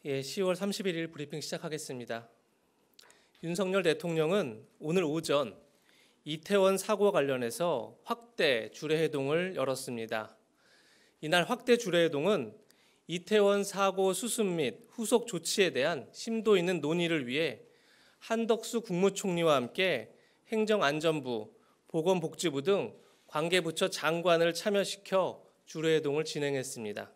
10월 31일 브리핑 시작하겠습니다. 윤석열 대통령은 오늘 오전 이태원 사고와 관련해서 확대 주례회동을 열었습니다. 이날 확대 주례회동은 이태원 사고 수습 및 후속 조치에 대한 심도 있는 논의를 위해 한덕수 국무총리와 함께 행정안전부, 보건복지부 등 관계부처 장관을 참여시켜 주례회동을 진행했습니다.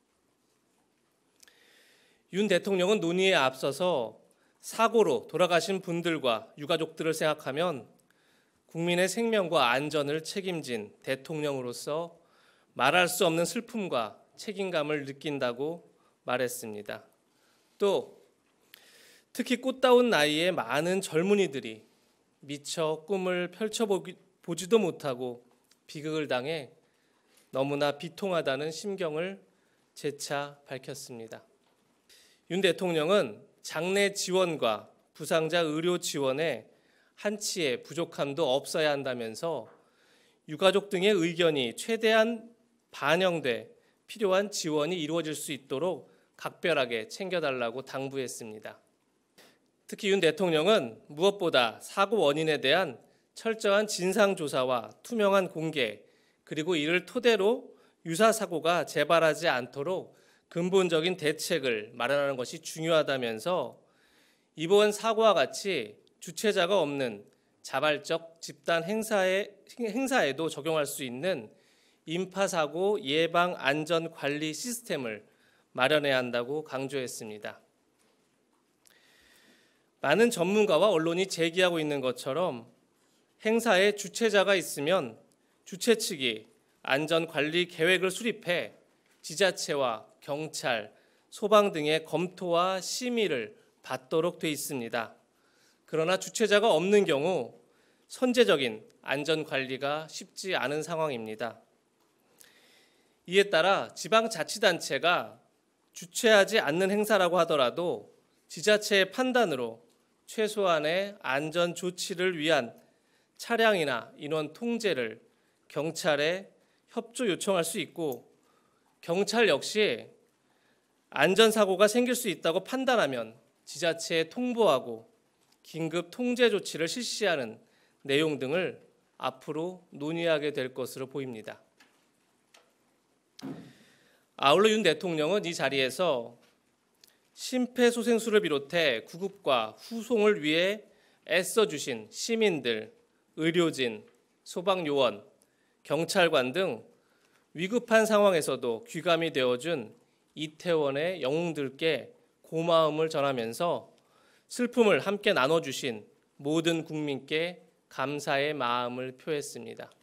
윤 대통령은 논의에 앞서서 사고로 돌아가신 분들과 유가족들을 생각하면 국민의 생명과 안전을 책임진 대통령으로서 말할 수 없는 슬픔과 책임감을 느낀다고 말했습니다. 또 특히 꽃다운 나이에 많은 젊은이들이 미처 꿈을 펼쳐보지도 못하고 비극을 당해 너무나 비통하다는 심경을 재차 밝혔습니다. 윤 대통령은 장례 지원과 부상자 의료 지원에 한치의 부족함도 없어야 한다면서 유가족 등의 의견이 최대한 반영돼 필요한 지원이 이루어질 수 있도록 각별하게 챙겨달라고 당부했습니다. 특히 윤 대통령은 무엇보다 사고 원인에 대한 철저한 진상조사와 투명한 공개, 그리고 이를 토대로 유사 사고가 재발하지 않도록 근본적인 대책을 마련하는 것이 중요하다면서 이번 사고와 같이 주체자가 없는 자발적 집단 행사에도 적용할 수 있는 인파사고 예방 안전 관리 시스템을 마련해야 한다고 강조했습니다. 많은 전문가와 언론이 제기하고 있는 것처럼 행사에 주체자가 있으면 주최 측이 안전 관리 계획을 수립해 지자체와 경찰, 소방 등의 검토와 심의를 받도록 돼 있습니다. 그러나 주체자가 없는 경우 선제적인 안전 관리가 쉽지 않은 상황입니다. 이에 따라 지방자치단체가 주최하지 않는 행사라고 하더라도 지자체의 판단으로 최소한의 안전 조치를 위한 차량이나 인원 통제를 경찰에 협조 요청할 수 있고, 경찰 역시 안전사고가 생길 수 있다고 판단하면 지자체에 통보하고 긴급 통제 조치를 실시하는 내용 등을 앞으로 논의하게 될 것으로 보입니다. 아울러 윤 대통령은 이 자리에서 심폐소생술을 비롯해 구급과 후송을 위해 애써주신 시민들, 의료진, 소방요원, 경찰관 등 위급한 상황에서도 귀감이 되어준 이태원의 영웅들께 고마움을 전하면서 슬픔을 함께 나눠주신 모든 국민께 감사의 마음을 표했습니다.